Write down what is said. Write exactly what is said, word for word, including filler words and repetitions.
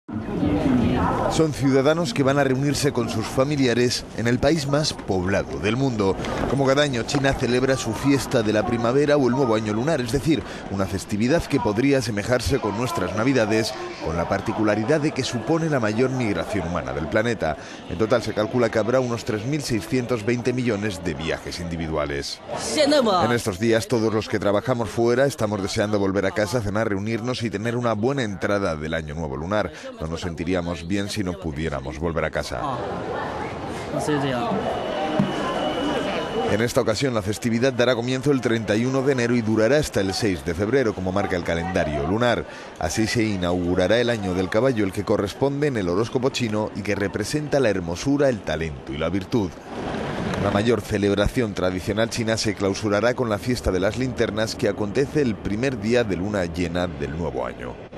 Son ciudadanos que van a reunirse con sus familiares en el país más poblado del mundo. Como cada año, China celebra su fiesta de la primavera o el nuevo año lunar, es decir, una festividad que podría asemejarse con nuestras navidades, con la particularidad de que supone la mayor migración humana del planeta. En total se calcula que habrá unos tres mil seiscientos veinte millones de viajes individuales. En estos días, todos los que trabajamos fuera estamos deseando volver a casa, cenar, reunirnos y tener una buena entrada del año nuevo lunar. No nos sentiríamos bien si no pudiéramos volver a casa. En esta ocasión la festividad dará comienzo el treinta y uno de enero y durará hasta el seis de febrero, como marca el calendario lunar. Así se inaugurará el año del caballo, el que corresponde en el horóscopo chino y que representa la hermosura, el talento y la virtud. La mayor celebración tradicional china se clausurará con la fiesta de las linternas, que acontece el primer día de luna llena del nuevo año.